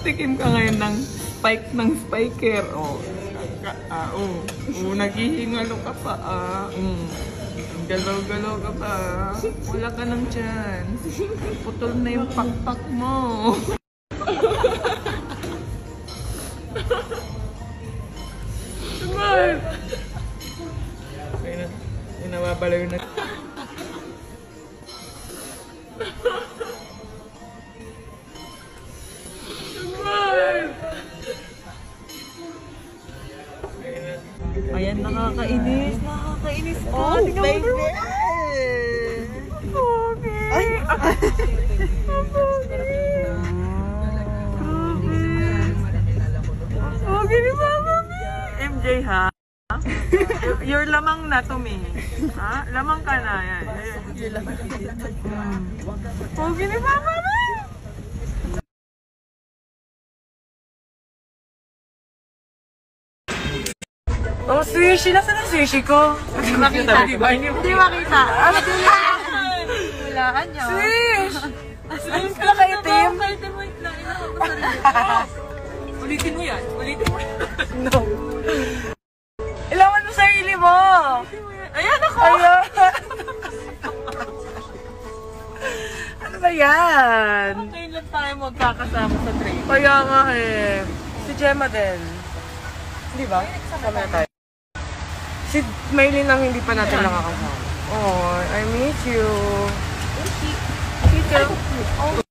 Tikim ka ngayon ng spiker. Naghihingalo ka pa. Galaw-galaw ka pa. Wala ka ng chance. Putol na yung pakpak mo. Smile! Okay na. Nawabalaw na. Ayan, nakakainis. Nakakainis ko. Oh, baby! Okay. Ay! Okay ni Mama Mi. MJ ha? Your lamang na to me. Ha? Lamang ka na. Yan. Okay ni Mama Mi. Oh, sushi! Nasaan ang sushi ko? Hindi makita. Hindi makita. Hulaan niyo. Swish! Swish ka kaitim? Kaitim, wait lang. Inako ko sa Ulitin mo yan. Ulitin mo yan. No. Ilawan mo sarili mo. Ayan ako. Ayan. Ano ba yan? Ngayon lang tayo magkakasama sa train. Kaya nga eh. Si Jema din. Di ba? Kasama na tayo. Si Maylin ang hindi pa natin nakakasama. Oh, I miss you. Thank you. Oh.